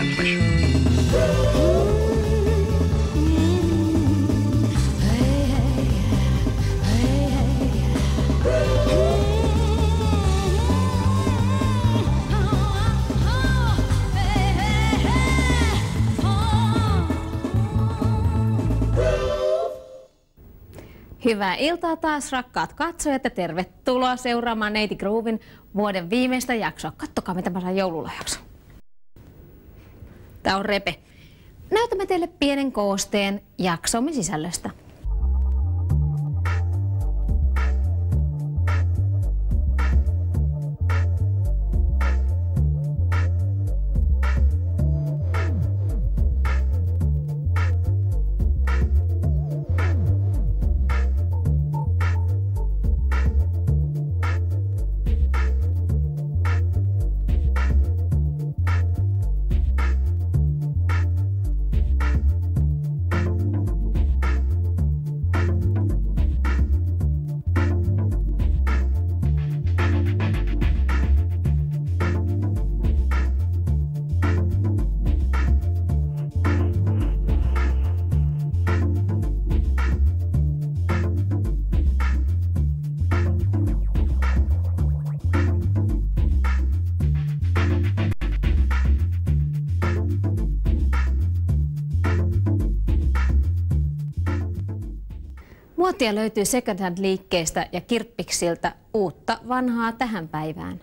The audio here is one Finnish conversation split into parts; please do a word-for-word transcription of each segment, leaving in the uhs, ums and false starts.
transmission. Hyvää iltaa taas, rakkaat katsojat, ja tervetuloa seuraamaan Neiti Groovin vuoden viimeistä jaksoa. Kattokaa, mitä mä sain joululahjaksi. Tää on Repe. Näytämme teille pienen koosteen jaksomme sisällöstä. Muotia löytyy second hand liikkeestä ja kirppiksiltä, uutta vanhaa tähän päivään.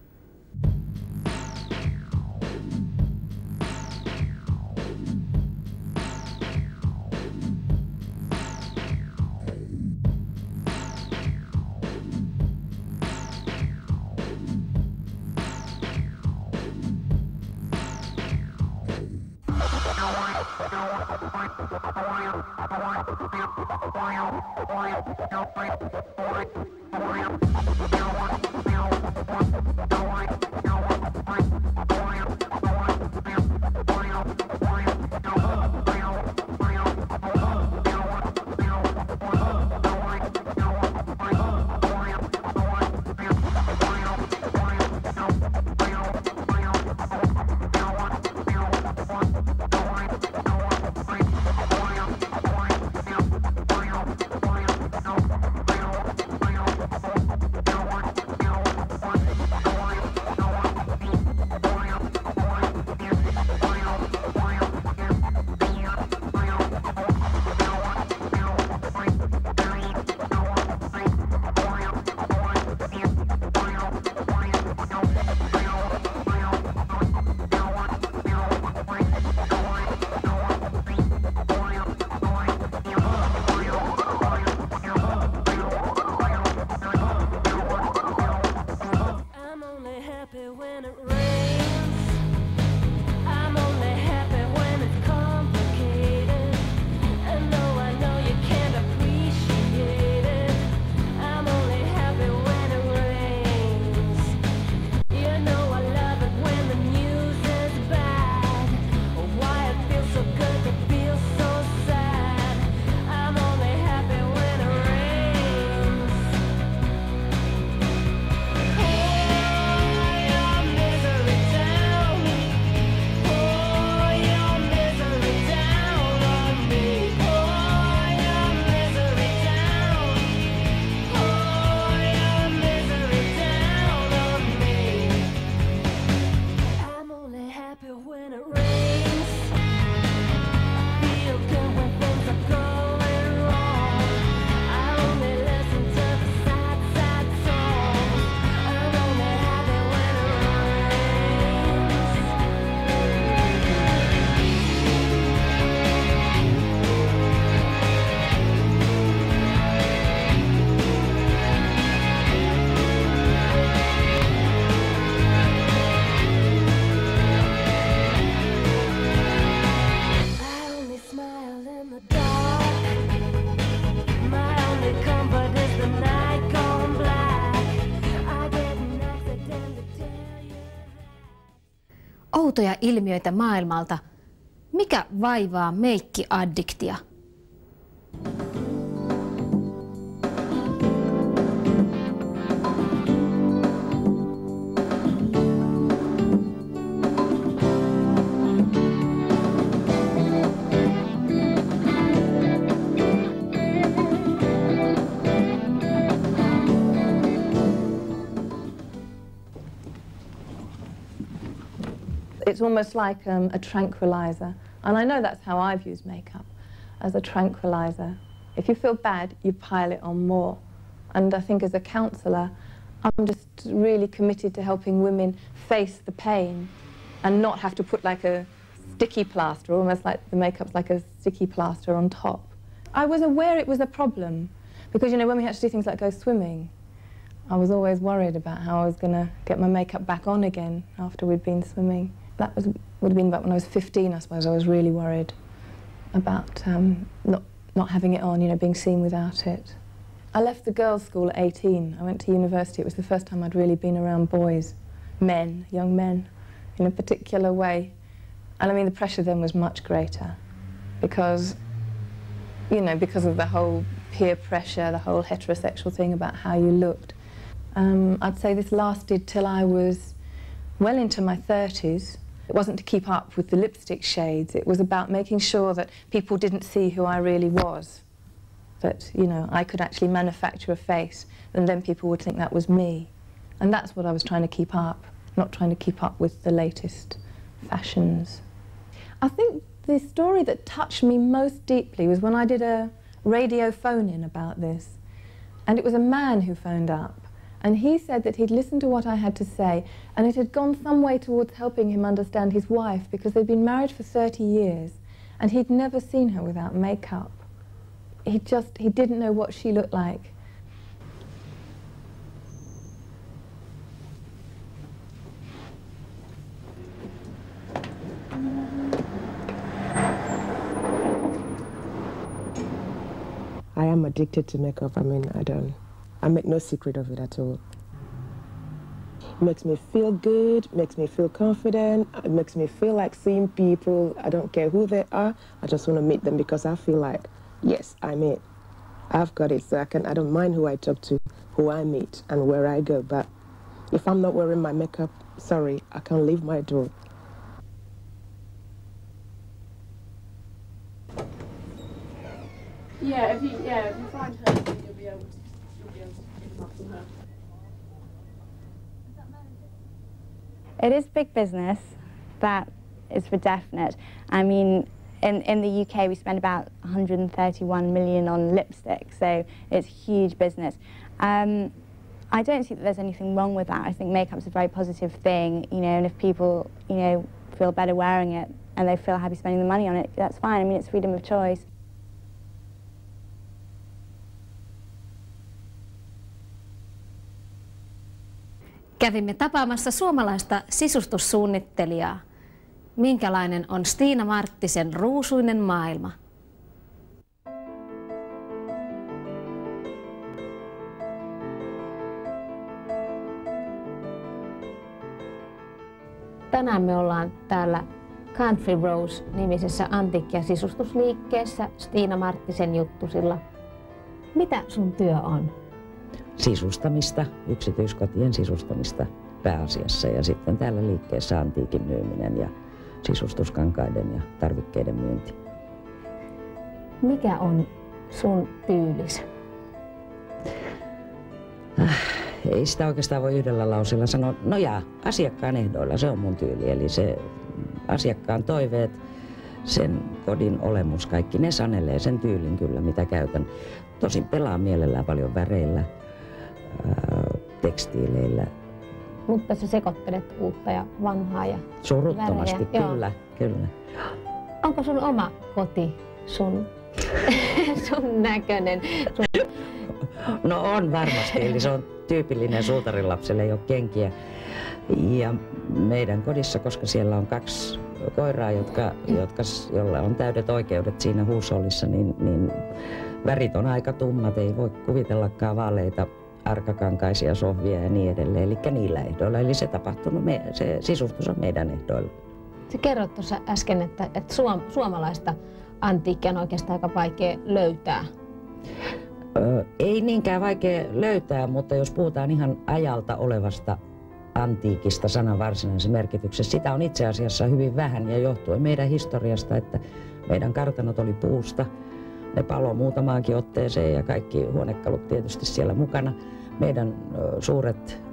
Outoja ilmiöitä maailmalta. Mikä vaivaa meikkiaddiktia? it's almost like um, a tranquilizer. And I know that's how I've used makeup, as a tranquilizer. If you feel bad, you pile it on more. And I think as a counsellor, I'm just really committed to helping women face the pain and not have to put like a sticky plaster, almost like the makeup's like a sticky plaster on top. I was aware it was a problem because, you know, when we had to do things like go swimming, I was always worried about how I was going to get my makeup back on again after we'd been swimming. That was, would have been about when I was fifteen, I suppose. I was really worried about um, not, not having it on, you know, being seen without it. I left the girls' school at eighteen. I went to university. It was the first time I'd really been around boys, men, young men, in a particular way. And I mean, the pressure then was much greater because, you know, because of the whole peer pressure, the whole heterosexual thing about how you looked. Um, I'd say this lasted till I was well into my thirties. It wasn't to keep up with the lipstick shades. It was about making sure that people didn't see who I really was. That, you know, I could actually manufacture a face and then people would think that was me. And that's what I was trying to keep up, not trying to keep up with the latest fashions. I think the story that touched me most deeply was when I did a radio phone-in about this. And it was a man who phoned up. And he said that he'd listened to what I had to say, and it had gone some way towards helping him understand his wife, because they'd been married for thirty years, and he'd never seen her without makeup. He just, he didn't know what she looked like. I am addicted to makeup. I mean, I don't, I make no secret of it at all. It makes me feel good, makes me feel confident, it makes me feel like seeing people. I don't care who they are, I just want to meet them because I feel like, yes, I'm it. I've got it, so I, can, I don't mind who I talk to, who I meet, and where I go. But if I'm not wearing my makeup, sorry, I can't leave my door. Yeah, if you yeah, if you find her, then you'll be able to you'll be able to pick them up from her. It is big business, that is for definite. I mean, in, in the U K we spend about one hundred thirty-one million on lipstick, so it's huge business. Um, I don't see that there's anything wrong with that. I think makeup's a very positive thing, you know, and if people, you know, feel better wearing it and they feel happy spending the money on it, that's fine. I mean, it's freedom of choice. Kävimme tapaamassa suomalaista sisustussuunnittelijaa. Minkälainen on Stiina Marttisen ruusuinen maailma? Tänään me ollaan täällä Country Rose-nimisessä antiikki- ja sisustusliikkeessä Stiina Marttisen juttusilla. Mitä sun työ on? Sisustamista, yksityiskotien sisustamista pääasiassa, ja sitten täällä liikkeessä antiikin myyminen ja sisustuskankaiden ja tarvikkeiden myynti. Mikä on sun tyylis? Äh, ei sitä oikeastaan voi yhdellä lauseella sanoa. No jaa, asiakkaan ehdoilla, se on mun tyyli. Eli se asiakkaan toiveet, sen kodin olemus, kaikki ne sanelee sen tyylin kyllä, mitä käytän. Tosin pelaa mielellään paljon väreillä, tekstiileillä. Mutta sä sekoittelet uutta ja vanhaa ja suruttomasti, värejä. kyllä, kyllä. Onko sun oma koti sun, sun näköinen? Sun... No on varmasti, eli se on tyypillinen suutarin lapselle, ei ole kenkiä. Ja meidän kodissa, koska siellä on kaksi koiraa, jotka, jotka, jolla on täydet oikeudet siinä huushollissa, niin, niin värit on aika tummat, ei voi kuvitellakaan vaaleita arkakankaisia sohvia ja niin edelleen, eli niillä ehdoilla. Eli se tapahtunut, me, se sisustus on meidän ehdoilla. Sä kerroit tuossa äsken, että, että suom, suomalaista antiikkia on oikeastaan aika vaikea löytää. Ö, ei niinkään vaikea löytää, mutta jos puhutaan ihan ajalta olevasta antiikista sanan varsinaisessa merkityksessä, sitä on itse asiassa hyvin vähän ja johtuen meidän historiasta, että meidän kartanot oli puusta. Ne paloi muutamaankin otteeseen ja kaikki huonekalut tietysti siellä mukana. Meidän suuret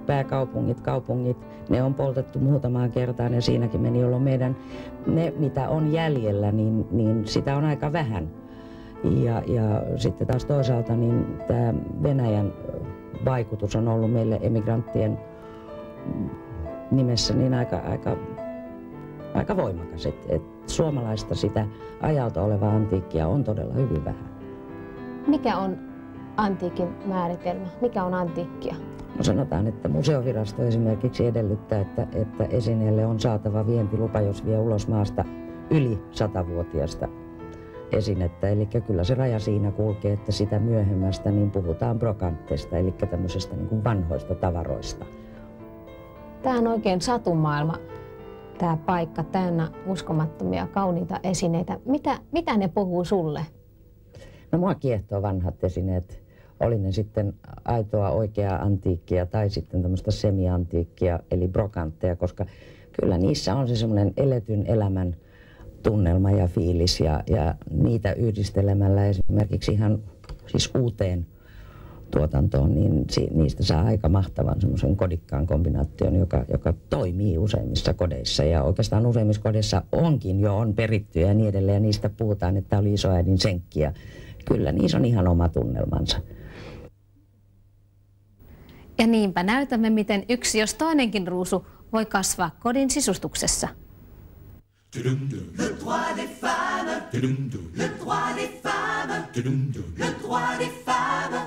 pääkaupungit, kaupungit, ne on poltettu muutamaan kertaan ja siinäkin meni, jolloin meidän, ne mitä on jäljellä, niin, niin sitä on aika vähän. Ja, ja sitten taas toisaalta niin tämä Venäjän vaikutus on ollut meille emigranttien nimessä niin aika, aika, aika voimakas, että et suomalaista sitä ajalta olevaa antiikkia on todella hyvin vähän. Mikä on antiikin määritelmä? Mikä on antiikkia? No sanotaan, että museovirasto esimerkiksi edellyttää, että, että esineelle on saatava vientilupa, jos vie ulos maasta yli satavuotiaasta esinettä. Eli kyllä se raja siinä kulkee, että sitä myöhemmästä niin puhutaan brokantteista, eli tämmöisestä niin kuin vanhoista tavaroista. Tämä on oikein satumaailma, tämä paikka täynnä uskomattomia, kauniita esineitä. Mitä, mitä ne puhuu sulle? No mua kiehtoo vanhat esineet. Oli ne sitten aitoa oikeaa antiikkia tai sitten tämmöistä semiantiikkia, eli brokantteja, koska kyllä niissä on se semmoinen eletyn elämän tunnelma ja fiilis, ja, ja niitä yhdistelemällä esimerkiksi ihan siis uuteen tuotantoon, niin si, niistä saa aika mahtavan semmoisen kodikkaan kombinaation, joka, joka toimii useimmissa kodeissa. Ja oikeastaan useimmissa kodeissa onkin jo on peritty ja niin edelleen, ja niistä puhutaan, että oli isoäidin senkki, ja kyllä niissä on ihan oma tunnelmansa. Ja niinpä näytämme, miten yksi jos toinenkin ruusu voi kasvaa kodin sisustuksessa. Le droit des femmes, le droit des femmes, le droit des femmes.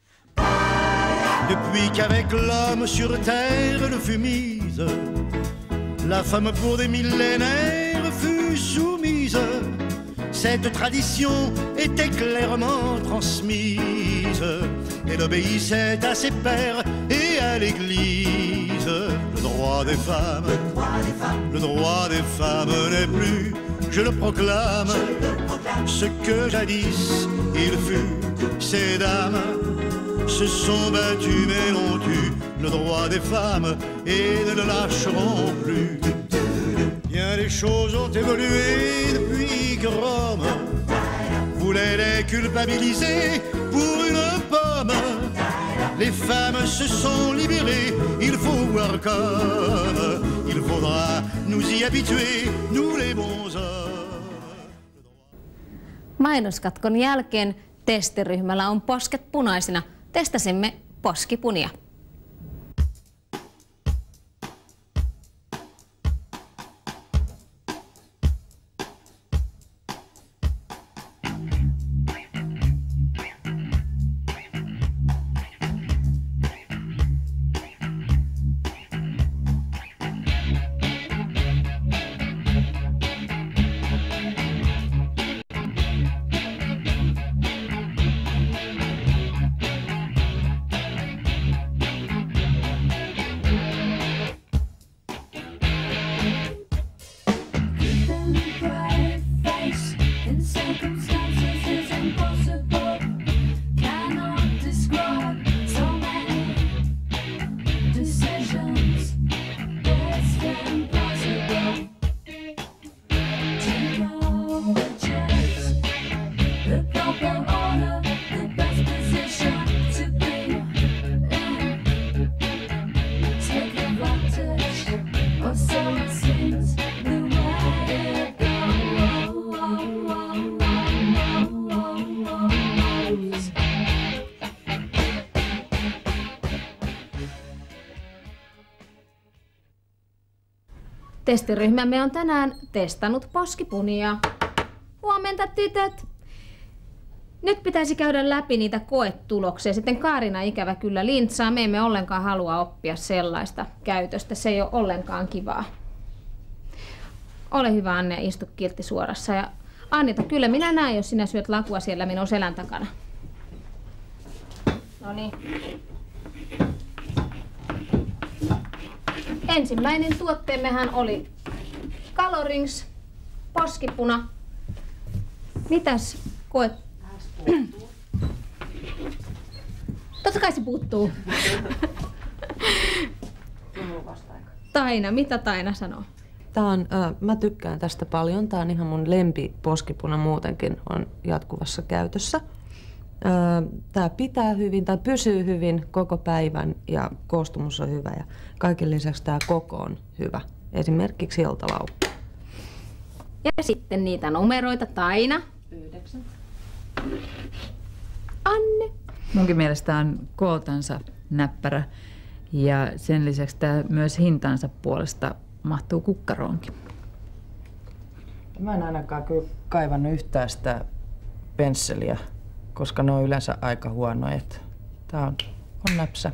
Depuis qu'avec l'homme sur terre le fut mise, la femme pour des millénaires fut soumise. Cette tradition était clairement transmise. Elle obéissait à ses pères et à l'Église. Le droit des femmes, Le droit des femmes, le droit des femmes n'est plus, je le proclame, ce que jadis il fut. Ces dames se sont battues mais l'ont eu, le droit des femmes, et ne le lâcheront plus. Bien les choses ont évolué depuis que Rome voulait les culpabiliser pour une pomme. Les femmes se sont libérées, il faut voir comme il faudra nous y habituer, nous les bons hommes. Mainoskatkon jälkeen testiryhmällä on posket punaisina. Testasimme poskipunia. Testiryhmämme on tänään testannut poskipunia. Huomenta tytöt! Nyt pitäisi käydä läpi niitä koetuloksia. Sitten Kaarina ikävä kyllä lintsaa. Me emme ollenkaan halua oppia sellaista käytöstä. Se ei ole ollenkaan kivaa. Ole hyvä, Anne, istu kiltti suorassa. Ja Annita, kyllä minä näen, jos sinä syöt lakua siellä minun selän takana. No niin. Ensimmäinen tuotteemmehän oli Colorings, poskipuna. Mitäs koet? Totta kai se puuttuu. Taina, mitä Taina sanoo? Tää on, äh, mä tykkään tästä paljon. Tää on ihan mun lempi poskipuna muutenkin, on jatkuvassa käytössä. Tämä pitää hyvin tai pysyy hyvin koko päivän ja koostumus on hyvä ja kaiken lisäksi tämä koko on hyvä. Esimerkiksi iltalaukku. Ja sitten niitä numeroita. Taina. Yhdeksän. Anne. Munkin mielestä on kooltansa näppärä ja sen lisäksi tämä myös hintansa puolesta mahtuu kukkaroonkin. Mä en ainakaan kyllä kaivannut yhtään sitä pensseliä, koska ne on yleensä aika huonoja. Tää on, on näpsä.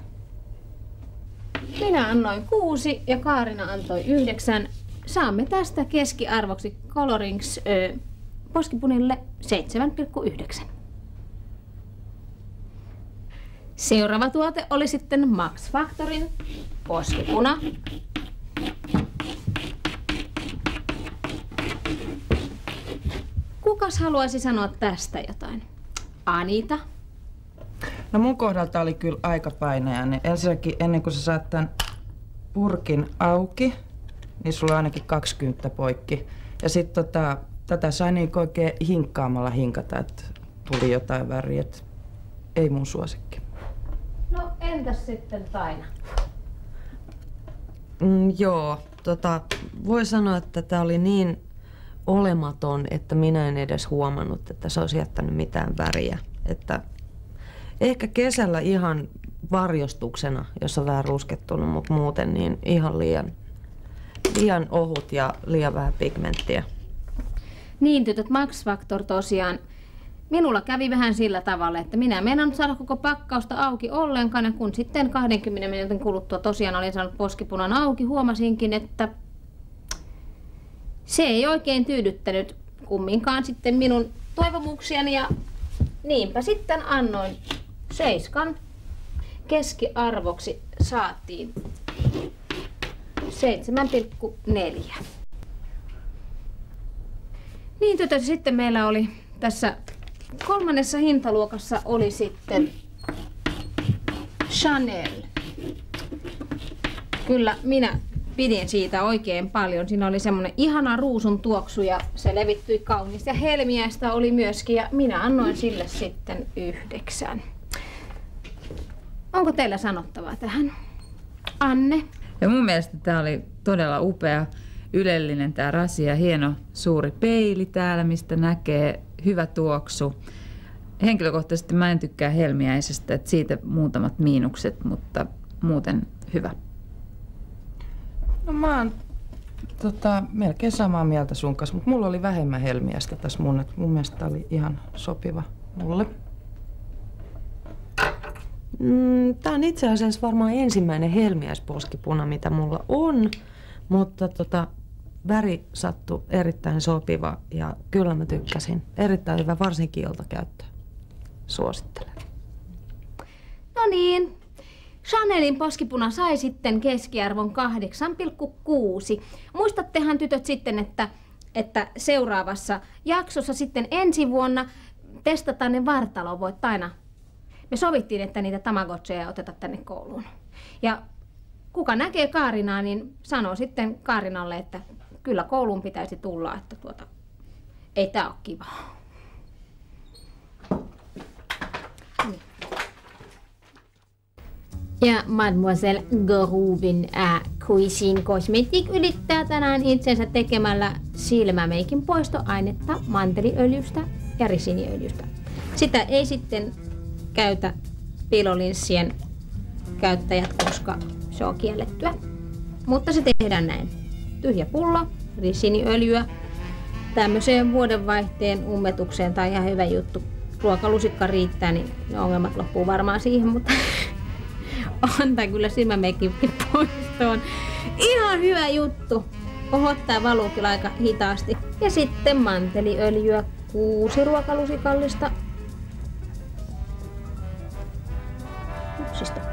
Minä annoin kuusi ja Kaarina antoi yhdeksän. Saamme tästä keskiarvoksi Colorings ö, poskipunille seitsemän pilkku yhdeksän. Seuraava tuote oli sitten Max Factorin poskipuna. Kukas haluaisi sanoa tästä jotain? Anita? No mun kohdalta oli kyllä aika painajainen. Ensinnäkin ennen kuin sä saat tämän purkin auki, niin sulla on ainakin kaksikymmentä poikki. Ja sit tota, tätä sai niin oikein hinkkaamalla hinkata, että tuli jotain väriä. Ei mun suosikki. No entäs sitten Taina? Mm, joo, tota, voi sanoa, että tämä oli niin olematon, että minä en edes huomannut, että se olisi jättänyt mitään väriä. Että ehkä kesällä ihan varjostuksena, jos on vähän ruskettunut, mutta muuten niin ihan liian, liian ohut ja liian vähän pigmenttiä. Niin tytöt, Max Factor tosiaan. Minulla kävi vähän sillä tavalla, että minä en meinannut saada koko pakkausta auki ollenkaan, ja kun sitten kaksikymmentä minuutin kuluttua tosiaan olin saanut poskipunan auki, huomasinkin, että se ei oikein tyydyttänyt kumminkaan sitten minun toivomuksiani, ja niinpä sitten annoin seiskan. Keskiarvoksi saatiin seitsemän pilkku neljä. Niin tytöt, sitten meillä oli tässä kolmannessa hintaluokassa oli sitten Chanel. Kyllä minä pidin siitä oikein paljon. Siinä oli semmoinen ihana ruusun tuoksu ja se levittyi kauniista ja helmiäistä oli myöskin ja minä annoin sille sitten yhdeksän. Onko teillä sanottavaa tähän? Anne? Ja mun mielestä tää oli todella upea, ylellinen tää rasi ja hieno suuri peili täällä, mistä näkee, hyvä tuoksu. Henkilökohtaisesti mä en tykkää helmiäisestä, että siitä muutamat miinukset, mutta muuten hyvä. No mä oon tota, melkein samaa mieltä sun kanssa, mutta mulla oli vähemmän helmiäistä tässä mun, että mun mielestä oli ihan sopiva mulle. Mm, tää on itse asiassa varmaan ensimmäinen helmiäisposkipuna, mitä mulla on, mutta tota, väri sattui erittäin sopiva ja kyllä mä tykkäsin. Erittäin hyvä, varsinkin iltakäyttöön. Suosittelen. No niin, Chanelin poskipuna sai sitten keskiarvon kahdeksan pilkku kuusi. Muistattehan tytöt sitten, että, että seuraavassa jaksossa sitten ensi vuonna testataan ne vartalovoit aina. Me sovittiin, että niitä tamagotseja ei oteta tänne kouluun. Ja kuka näkee Kaarinaa, niin sanoo sitten Kaarinalle, että kyllä kouluun pitäisi tulla, että tuota, ei tää ole kivaa. Niin. Ja Mademoiselle Groovin äh, Cuisine Cosmetics ylittää tänään itsensä tekemällä silmämeikin poistoainetta manteliöljystä ja risiniöljystä. Sitä ei sitten käytä piilolinssien käyttäjät, koska se on kiellettyä. Mutta se tehdään näin. Tyhjä pullo, risiniöljyä, tämmöiseen vuodenvaihteen ummetukseen tai ihan hyvä juttu. Ruokalusikka riittää, niin ne ongelmat loppuu varmaan siihen, mutta on tää kyllä silmämeikin poistoon. Ihan hyvä juttu. Kohottaa valuu kyllä aika hitaasti. Ja sitten manteliöljyä, kuusi ruokalusikallista. Upsista.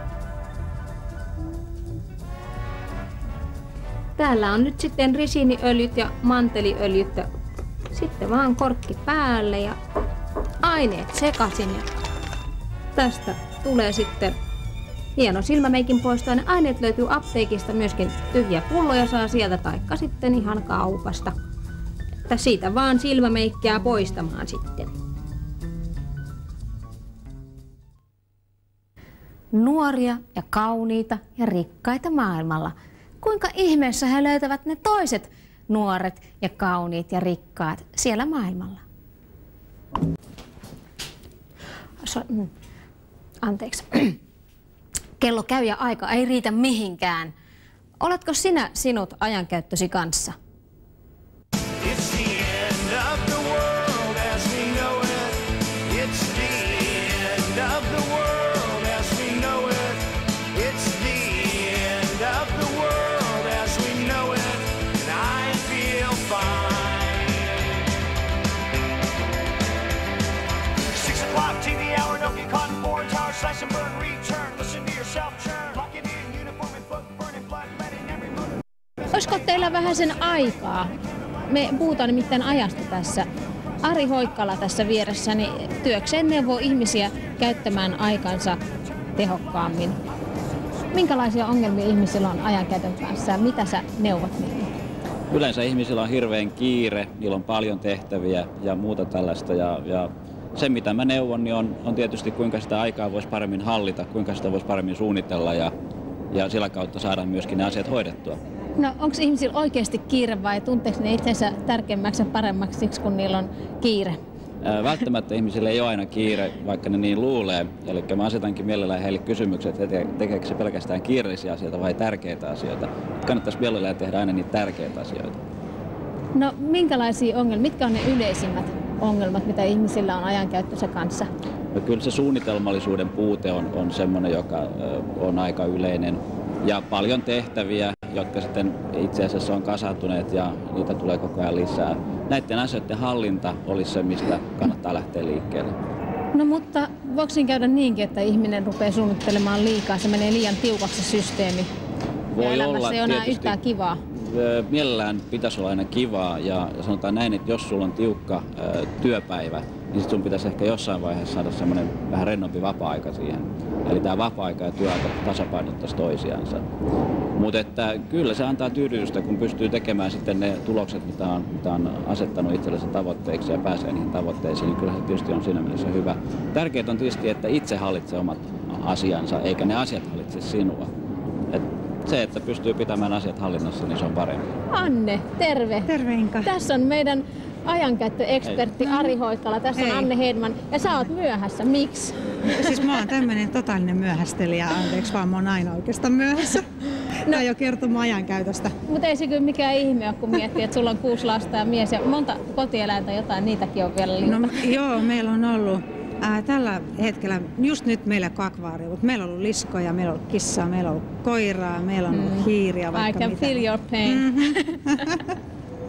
Täällä on nyt sitten risiniöljyt ja manteliöljyt. Sitten vaan korkki päälle ja aineet sekaisin. Ja tästä tulee sitten hieno silmämeikin poistoaine. Aineet löytyy apteekista, myöskin tyhjiä pulloja saa sieltä taikka sitten ihan kaupasta. Että siitä vaan silmämeikkiä poistamaan sitten. Nuoria ja kauniita ja rikkaita maailmalla. Kuinka ihmeessä he löytävät ne toiset nuoret ja kauniit ja rikkaat siellä maailmalla? So, mm. Anteeksi. Kello käy ja aika ei riitä mihinkään. Oletko sinä sinut ajankäyttösi kanssa? Olisiko teillä vähän sen aikaa? Me puhutaan nimittäin ajasta tässä. Ari Hoikkala tässä vieressäni työkseen neuvoo ihmisiä käyttämään aikansa tehokkaammin. Minkälaisia ongelmia ihmisillä on ajankäytön kanssa? Mitä sä neuvot niille? Yleensä ihmisillä on hirveän kiire, niillä on paljon tehtäviä ja muuta tällaista. Ja, ja se mitä mä neuvon niin on, on tietysti kuinka sitä aikaa voisi paremmin hallita, kuinka sitä voisi paremmin suunnitella ja, ja sillä kautta saada myöskin ne asiat hoidettua. No onko ihmisillä oikeasti kiire vai tunteeko ne itsensä tärkeämmäksi ja paremmaksi siksi, kun niillä on kiire? Ää, välttämättä ihmisillä ei ole aina kiire, vaikka ne niin luulee. Eli mä asetankin mielellään heille kysymykset, että tekeekö se pelkästään kiireellisiä asioita vai tärkeitä asioita. Kannattaisi mielellään tehdä aina niitä tärkeitä asioita. No minkälaisia ongelmia, mitkä on ne yleisimmät ongelmat, mitä ihmisillä on ajankäyttönsä kanssa? No, kyllä se suunnitelmallisuuden puute on, on semmoinen, joka ö, on aika yleinen. Ja paljon tehtäviä, jotka sitten itse asiassa on kasaantuneet ja niitä tulee koko ajan lisää. Näiden asioiden hallinta olisi se, mistä kannattaa lähteä liikkeelle. No mutta voiko siinä käydä niinkin, että ihminen rupeaa suunnittelemaan liikaa, se menee liian tiukaksi systeemi? Voi ja elämässä olla, ei ole enää yhtään kivaa. Mielellään pitäisi olla aina kivaa ja sanotaan näin, että jos sulla on tiukka ö, työpäivä, niin sit sun pitäisi ehkä jossain vaiheessa saada semmoinen vähän rennompi vapaa-aika siihen. Eli tämä vapaa-aika ja työaika tasapainottaisi toisiansa. Mutta että kyllä se antaa tyydytystä, kun pystyy tekemään sitten ne tulokset, mitä on, mitä on asettanut itsellensä tavoitteiksi ja pääsee niihin tavoitteisiin, niin kyllä se tietysti on siinä mielessä hyvä. Tärkeää on tietysti, että itse hallitsee omat asiansa, eikä ne asiat hallitse sinua. Et se, että pystyy pitämään asiat hallinnassa, niin se on parempi. Anne, terve. Terve Inka. Tässä on meidän ajankäyttöekspertti Ari Hoikkala, tässä on Hei. Anne Hedman ja sä oot myöhässä. Miksi? Siis mä oon tämmönen totaalinen myöhästelijä, anteeksi vaan mä oon aina oikeastaan myöhässä. Tää jo kertoo mun ajankäytöstä. Mutta ei se kyllä mikään ihme ole, kun miettii, että sulla on kuusi lasta ja mies ja monta kotieläintä, jotain niitäkin on vielä liikaa. No joo, meillä on ollut ää, tällä hetkellä, just nyt meillä on akvaariumit. Meillä on ollut liskoja, meillä on ollut kissaa, meillä on ollut koiraa, meillä on ollut mm. hiiriä, vaikka I can mitä. feel your pain. Mm-hmm.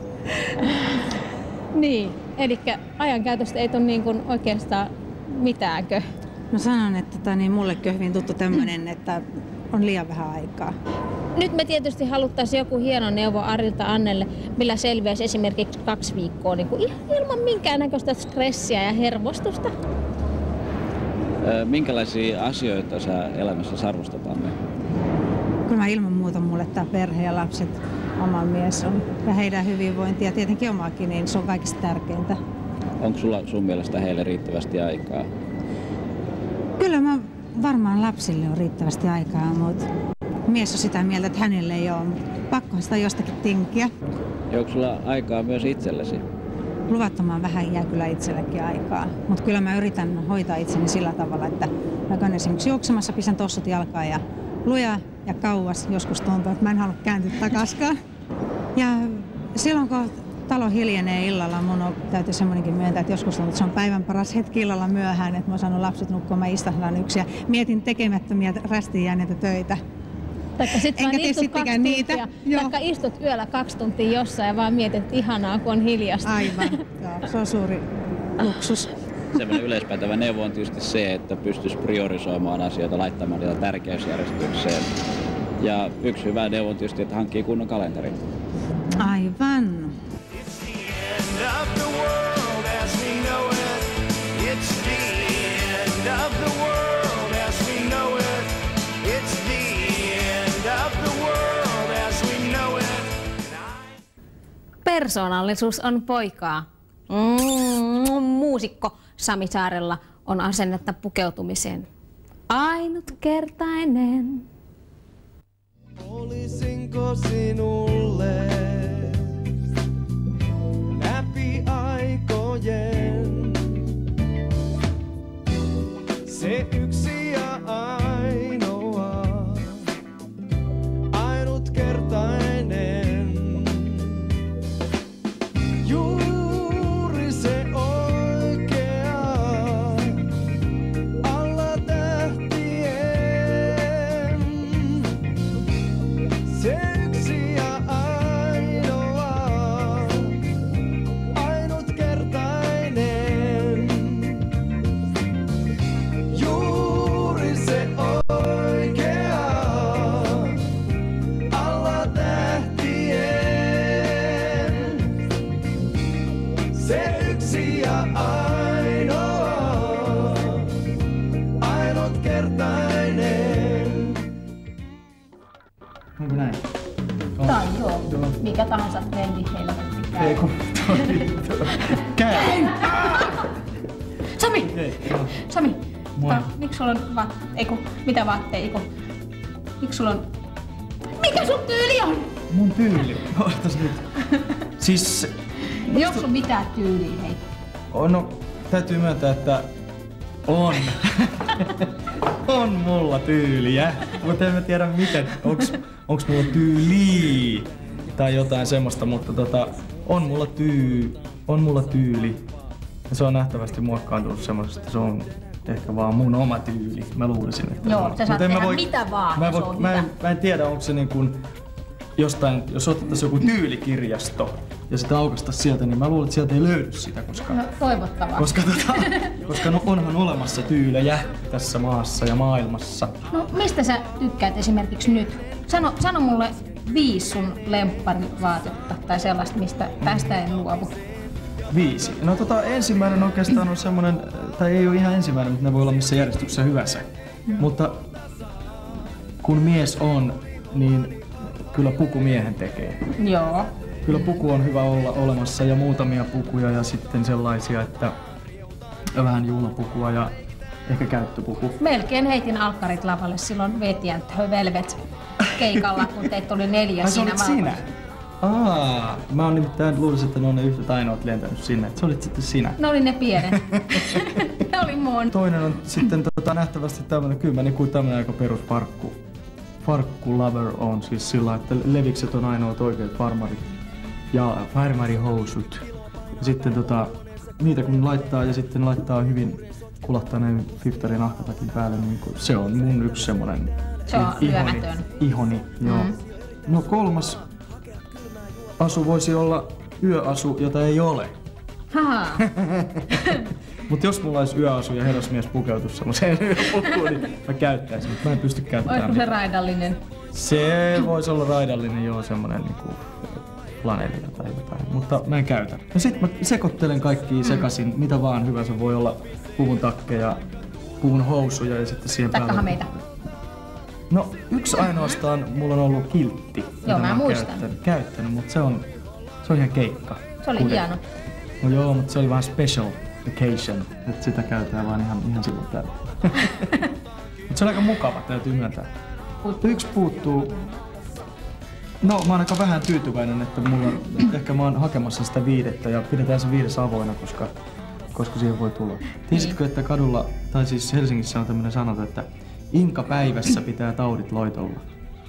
Niin, eli ajankäytöstä ei ole niin kuin oikeastaan mitäänkö? Mä sanon, että tota, niin mulle on hyvin tuttu tämmönen, että on liian vähän aikaa. Nyt me tietysti haluttaisiin joku hieno neuvo Arilta Annelle, millä selviäisi esimerkiksi kaksi viikkoa niin kuin ihan ilman minkäännäköistä stressiä ja hermostusta. Minkälaisia asioita sä elämässä arvostat, Anne? Kyllä mä ilman muuta mulle tää perhe ja lapset, oma mies on ja heidän hyvinvointi ja tietenkin omaakin, niin se on kaikista tärkeintä. Onko sulla sun mielestä heille riittävästi aikaa? Kyllä mä varmaan lapsille on riittävästi aikaa, mutta mies on sitä mieltä, että hänelle ei ole, mutta pakkohan sitä jostakin tinkiä. Ja onko sulla aikaa myös itsellesi? Luvattoman vähän jää kyllä itsellekin aikaa, mutta kyllä mä yritän hoitaa itseni sillä tavalla, että mä käyn esimerkiksi juoksemassa, pisen tossut jalkaan ja luja ja kauas joskus tuntuu, että mä en halua kääntyä takaskaan. Ja silloin kun talo hiljenee illalla, mun on täytyy semmoinenkin myöntää, että joskus tuntuu, että se on päivän paras hetki illalla myöhään, että mä oon saanut lapset nukkua, mä istahdan yksi ja mietin tekemättömiä rästiin jääneitä töitä. Taikka sit vaan istut kaksi niitä. Taikka istut yöllä kaksi tuntia jossain ja vaan mietit, että ihanaa, kun on hiljasta. Aivan, joo, se on suuri luksus. Semmoinen yleispätevä neuvo on tietysti se, että pystyisi priorisoimaan asioita, laittamaan niitä tärkeysjärjestykseen. Ja yksi hyvä neuvo on tietysti, että hankkii kunnon kalenterin. Aivan. Persoonallisuus on poikaa. Mm, muusikko Sami Saarella on asennetta pukeutumiseen. Ainutkertainen. Olisinko sinulle läpi aikojen se yksi ja ainoa, ainutkertainen, juuri se oikea, alla tähtien, se yksi ja ainoa, ainutkertainen, juuri se oikea, alla tähtien, se yksi ja ainoa, ainutkertainen. Onko näin? On. Tai joo, mikä tahansa trendi helvetti käy. Ei kun toi, käy! Sami! Ei, joo. Sami! Moi. Ta, miksi sulla on vaat... Eiku, mitä vaatteita? Eiku, miksi sulla on... Mikä sun tyyli on? Mun tyyli? Ootas nyt. Siis... Onko sun mitään tyyliä, hei? On, no, täytyy myöntää, että on. On mulla tyyliä, mutta en mä tiedä miten. Onks, onks mulla tyyliä tai jotain semmoista, mutta tota, on mulla tyy, on mulla tyyli. Ja se on nähtävästi muokkaantunut semmoisesta, että se on ehkä vaan mun oma tyyli. Mä luulisin, että Joo, on. sä saat Mut en tehdä mä voi, mitä vaan, mä, se voi, on mä, hyvä. en, mä en tiedä, onko se niin kuin jostain, jos otettaisiin joku tyylikirjasto ja sitä aukasta sieltä, niin mä luulen, että sieltä ei löydy sitä, koska... No, toivottavasti. Koska, tota, koska no, onhan olemassa tyylejä tässä maassa ja maailmassa. No, mistä sä tykkäät esimerkiksi nyt? Sano, sano mulle viisi sun lempparivaatetta tai sellaista, mistä tästä en luovu. Viisi. No tota, ensimmäinen oikeastaan on semmonen, tai ei ole ihan ensimmäinen, mutta ne voi olla missä järjestyksessä hyvänsä. Mm. Mutta kun mies on, niin kyllä puku miehen tekee. Joo. Kyllä puku on hyvä olla olemassa ja muutamia pukuja ja sitten sellaisia, että vähän juhlapukua ja ehkä käyttöpuku. Melkein heitin alkkarit lavalle silloin Vetient Velvet keikalla, kun teitä oli neljä Ai, siinä se olit sinä? Aa, mä oon nimittäin luulisin, että ne on ne yhdet ainoat lentänyt sinne, että se olit sitten sinä. Ne oli ne pienet. Ne oli mun. Toinen on sitten tota, nähtävästi tämmönen, kyllä mä niin kuin tämmönen aika perus farkku. Farkku lover on siis sillä, että levikset on ainoat oikeat farmarit ja farmarihousut. Ja sitten tota, niitä kun laittaa ja sitten laittaa hyvin kulahtaneen fiftarin nahkatakin päälle, niin se on mun yksi semmonen se on ihoni, lyömätön. ihoni, joo. Mm. No kolmas asu voisi olla yöasu, jota ei ole. Mutta jos mulla olisi yöasu ja herrasmies pukeutuisi semmoiseen yöpukuun, niin mä käyttäisin, mutta mä en pysty käyttämään. Olisiko se raidallinen? Se voisi olla raidallinen, joo, semmonen niinku flanellia tai jotain, mutta mä en käytä. Ja sit mä sekoittelen kaikkia sekaisin, mm. mitä vaan hyvä se voi olla, puvun takkeja, puvun housuja ja sitten siihen päälle. Takkahan meitä. No yksi ainoastaan mulla on ollut kiltti, joo, mitä mä muistan. Käyttänyt, käyttänyt, mutta se on, se on ihan keikka. Se oli Kude. hieno. No joo, mutta se oli vähän special occasion, että sitä käytetään vaan ihan, ihan silloin täällä. Mutta se on aika mukava, täytyy myöntää. Yksi puuttuu. No mä oon aika vähän tyytyväinen, että mulla on, ehkä mä oon hakemassa sitä viidettä ja pidetään se viides avoinna, koska, koska siihen voi tulla. Tiesitkö, että kadulla, tai siis Helsingissä on tämmönen sanonta, että inka päivässä pitää taudit loitolla.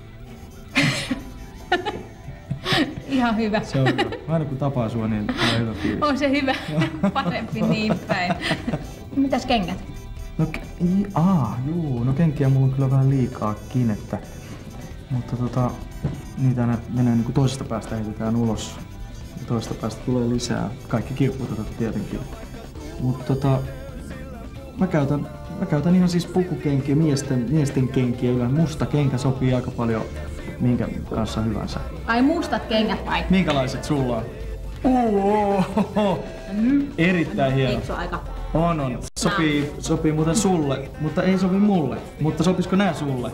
Ihan hyvä. Se on hyvä. Aina kun tapaa sua, niin tulee hyvä fiilis. On se hyvä. Parempi niin päin. Mitäs kengät? No, aa, juu, no kenkiä mulla on kyllä vähän liikaakin, että, mutta tota, niitä aina menee niin kuin toisesta päästä heitetään ulos ja toisesta päästä tulee lisää. Kaikki kirppuutetaan tietenkin. Mutta tota, mä käytän, mä käytän ihan siis pukukenkiä, miesten, miesten kenkiä yleensä. Musta kenkä sopii aika paljon minkä kanssa hyvänsä. Ai mustat kengät vai? Minkälaiset sulla on? Oho, erittäin hieno. Eikö se ole aika? On, on. Sopii, sopii muuten sulle, mutta ei sovi mulle. Mutta sopisiko nää sulle?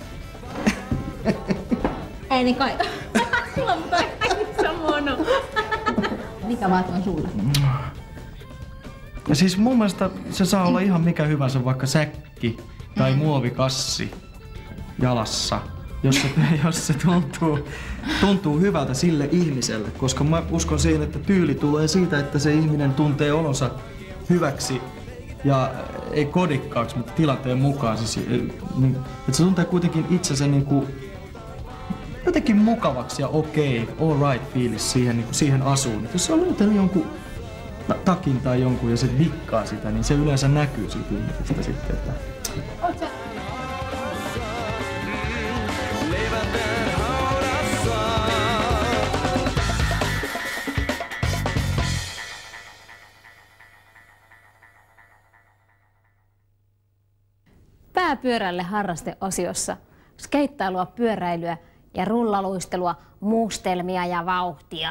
Ei niin kai. Sulla on mutta aika mono. Mikä vaat on sulle? Ja siis mun mielestä se saa olla ihan mikä hyvänsä, vaikka säkki tai muovikassi jalassa, jos se, jos se tuntuu, tuntuu hyvältä sille ihmiselle, koska mä uskon siihen, että tyyli tulee siitä, että se ihminen tuntee olonsa hyväksi ja ei kodikkaaksi, mutta tilanteen mukaan. Siis, niin, että se tuntee kuitenkin itsensä niin kuin jotenkin mukavaksi ja okei, okay, all right fiilis siihen, niin kuin siihen asuun. Et jos se on löytänyt jonkun takin tai jonkun ja se dikkaa sitä, niin se yleensä näkyy siitä ihmisestä sitten. Että... Pääpyörälle harrasteosiossa skeittailua, pyöräilyä ja rullaluistelua, muustelmia ja vauhtia.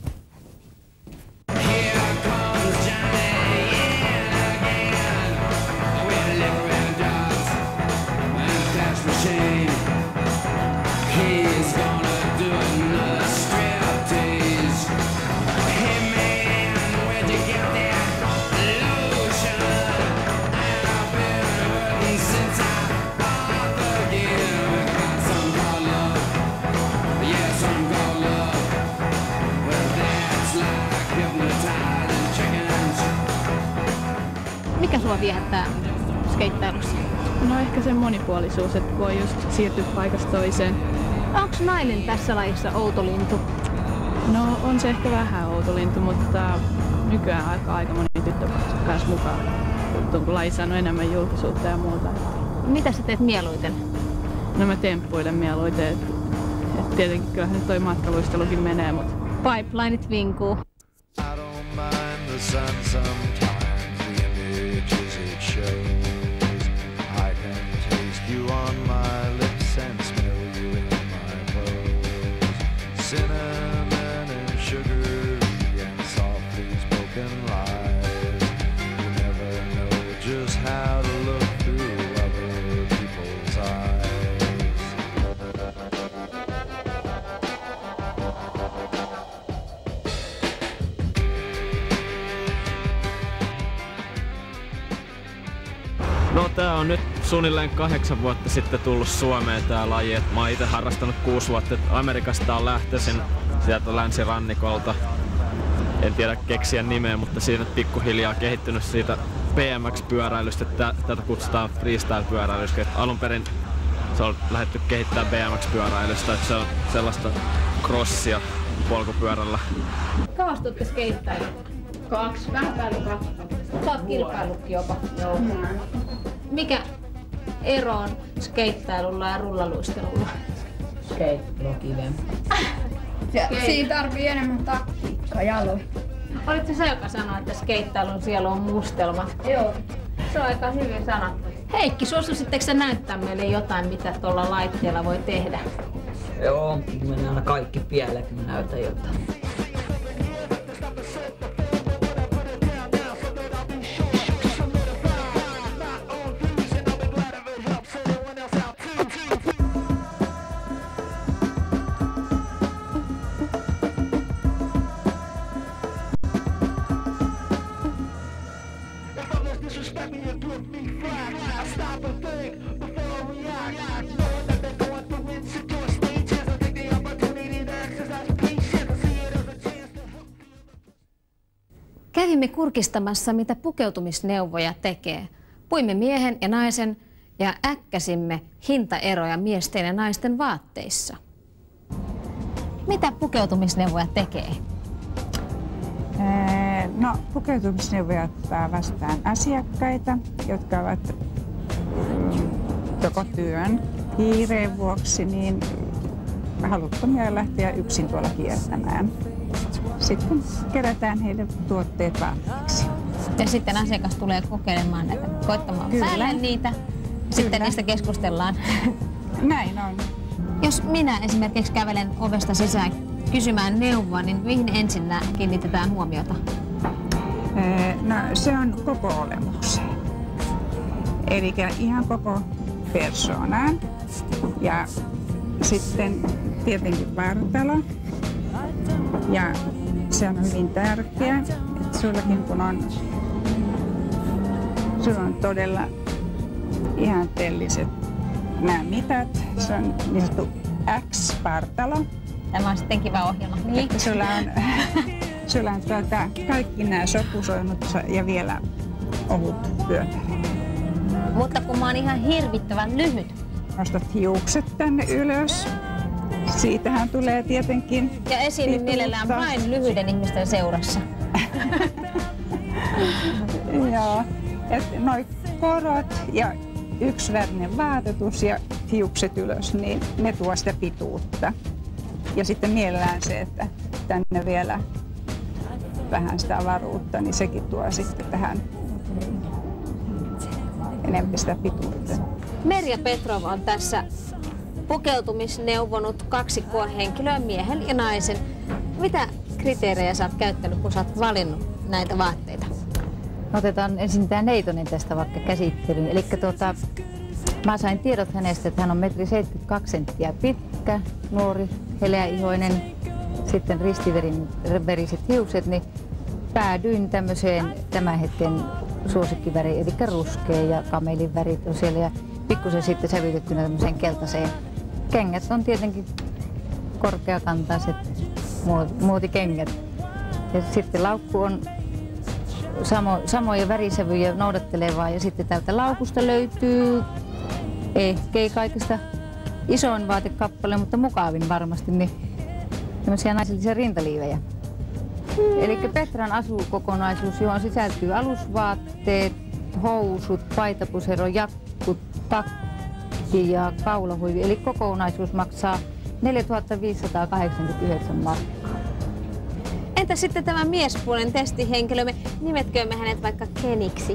Mikä sua viehättää skeittailussa? No ehkä se monipuolisuus, että voi just siirtyä paikasta toiseen. Onks nainen tässä lajissa outolintu? No on se ehkä vähän outolintu, mutta nykyään aika, aika moni tyttö pääsi mukaan. Kun laji saanut enemmän julkisuutta ja muuta. Mitä sä teet mieluiten? No mä temppuilen mieluiten. Et, et tietenkin kyllähän nyt toi matkaluistelukin menee, mutta... Pipelineit vinkuu. Cinnamon and sugar and softly spoken lies. You never know just how to look through other people's eyes. No tää on nyt suunnilleen kahdeksan vuotta sitten tullut Suomeen tää laji. Et mä oon ite harrastanut kuusi vuotta. Et Amerikasta on lähtöisin sieltä länsirannikolta. En tiedä keksiä nimeä, mutta siinä pikkuhiljaa kehittynyt siitä B M X-pyöräilystä. Tätä kutsutaan freestyle-pyöräilystä. Alun perin se on lähdetty kehittämään B M X-pyöräilystä. Et se on sellaista crossia polkupyörällä. Kauas tuutte skeittailu? Kaksi, vähän päälle kaksi. Sä oot kilpailutkin jopa. Joo. Mikä ero on skeittailulla ja rullaluistelulla? Skeittailu kivempi. Siinä tarvii enemmän taktiikkaa jaloja. Olitko sä, joka sanoi, että skeittailun sielu on mustelma? Joo. Se on aika hyvin sanottu. Heikki, suostuisitteko sä näyttää meille jotain, mitä tuolla laitteella voi tehdä? Joo, mennään aina kaikki pieleen, kun mä näytän jotain. Kävimme kurkistamassa, mitä pukeutumisneuvoja tekee. Puimme miehen ja naisen ja äkkäsimme hintaeroja miesten ja naisten vaatteissa. Mitä pukeutumisneuvoja tekee? No, pukeutumisneuvoja ottaa vastaan asiakkaita, jotka ovat joko työn kiireen vuoksi niin haluttomia lähteä yksin tuolla kiertämään. Sitten kerätään heille tuotteet vaatteeksi. Ja sitten asiakas tulee kokeilemaan näitä, koittamaan Kyllä. päälle niitä. Sitten Kyllä. niistä keskustellaan. Näin on. Jos minä esimerkiksi kävelen ovesta sisään kysymään neuvoa, niin mihin ensin kiinnitetään huomiota? No, se on koko olemukseen. Eli ihan koko persoonaan. Ja sitten tietenkin vartalo. Ja se on hyvin tärkeää, että sullakin kun on, sulla on todella ihanteelliset nämä mitat. Se on niin sanottu X-partalo. Tämä on sitten kiva ohjelma. Niin. Sulla on, sulla on tuota, kaikki nämä sopusoinnut ja vielä ohut pyötäri. Mutta kun mä oon ihan hirvittävän lyhyt. Nostat hiukset tänne ylös. Siitähän tulee tietenkin ja esiin mielellään vain lyhyiden ihmisten seurassa. Joo, että noi korot ja yksivärinen vaatetus ja hiukset ylös, niin ne tuo sitä pituutta. Ja sitten mielellään se, että tänne vielä vähän sitä avaruutta, niin sekin tuo sitten tähän enemmän sitä pituutta. Merja Petrov on tässä pukeutumisneuvonut kaksikkoa henkilöä, miehen ja naisen. Mitä kriteerejä sä oot käyttänyt, kun sä oot valinnut näitä vaatteita? Otetaan ensin tämä neitonen tästä vaikka käsittelyyn. Eli tuota, mä sain tiedot hänestä, että hän on metri seitsemänkymmentäkaksi senttiä pitkä, nuori, heleäihoinen, sitten ristiveriset hiukset, niin päädyin tämmöiseen tämän hetken suosikkiväriin, eli ruskea ja kamelin värit on siellä ja pikkusen sitten sävytettynä tämmöiseen keltaiseen. Kengät on tietenkin korkeakantaiset muotikengät. Ja sitten laukku on samo, samoja värisävyjä noudattelevaa ja sitten täältä laukusta löytyy ehkei kaikista isoin vaatekappale, mutta mukavin varmasti, niin tämmöisiä naisellisia rintaliivejä. Hmm. Eli Petran asukokonaisuus, johon sisältyy alusvaatteet, housut, paitapusero, jakkut, takki ja kaulahuivi. Eli kokonaisuus maksaa neljätuhatta viisisataakahdeksankymmentäyhdeksän markkaa. Entä sitten tämä miespuolen testihenkilö? Me nimetköömme hänet vaikka Keniksi?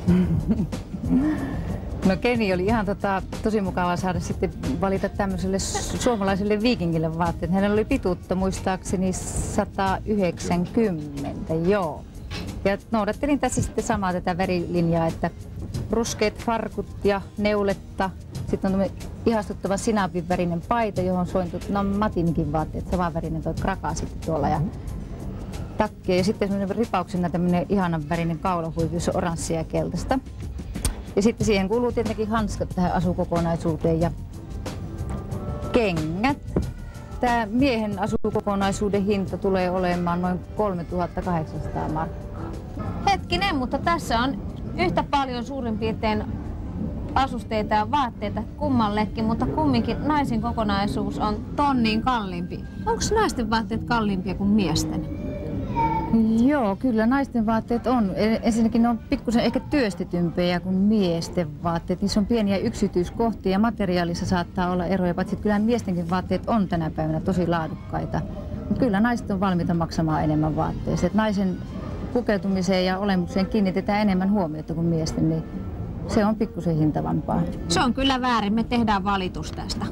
No Keni oli ihan tota, tosi mukavaa saada sitten valita tämmöiselle suomalaiselle viikingille vaatteet. Hänellä oli pituutta muistaakseni sata yhdeksänkymmentä, joo. Ja noudattelin tässä sitten samaa tätä värilinjaa, että ruskeat farkut ja neuletta. Sitten on tämmöinen ihastuttava sinapin värinen paita, johon sointut, no Matinkin vaatteet, saman värinen toi kraka sitten tuolla. Ja takkia ja sitten semmoinen ripauksena tämmöinen ihanan värinen kaulahuivi, jossa on oranssia ja keltaista. Ja sitten siihen kuuluu tietenkin hanskat tähän asukokonaisuuteen ja kengät. Tämä miehen asukokonaisuuden hinta tulee olemaan noin kolmetuhatta kahdeksansataa markkaa. Hetkinen, mutta tässä on yhtä paljon suurin piirtein asusteita ja vaatteita kummallekin, mutta kumminkin naisen kokonaisuus on tonnin kalliimpi. Onko naisten vaatteet kalliimpia kuin miesten? Joo, kyllä naisten vaatteet on. Ensinnäkin ne on pikkusen ehkä työstetympiä kuin miesten vaatteet. Niissä on pieniä yksityiskohtia ja materiaalissa saattaa olla eroja, paitsi kyllä miestenkin vaatteet on tänä päivänä tosi laadukkaita. Mutta kyllä naiset on valmiita maksamaan enemmän vaatteista. Et naisen pukeutumiseen ja olemukseen kiinnitetään enemmän huomiota kuin miesten, niin se on pikkusen hintavampaa. Se on kyllä väärin, me tehdään valitus tästä.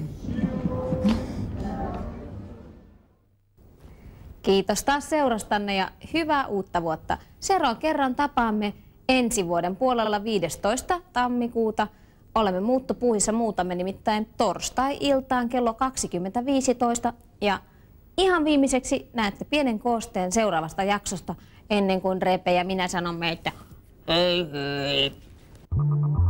Kiitos taas seurastanne ja hyvää uutta vuotta. Seuraavan kerran tapaamme ensi vuoden puolella viidestoista tammikuuta. Olemme muuttopuuhissa, muutamme nimittäin torstai-iltaan kello kaksikymmentä viisitoista. Ja ihan viimeiseksi näette pienen koosteen seuraavasta jaksosta ennen kuin Repe ja minä sanomme, että hei hei.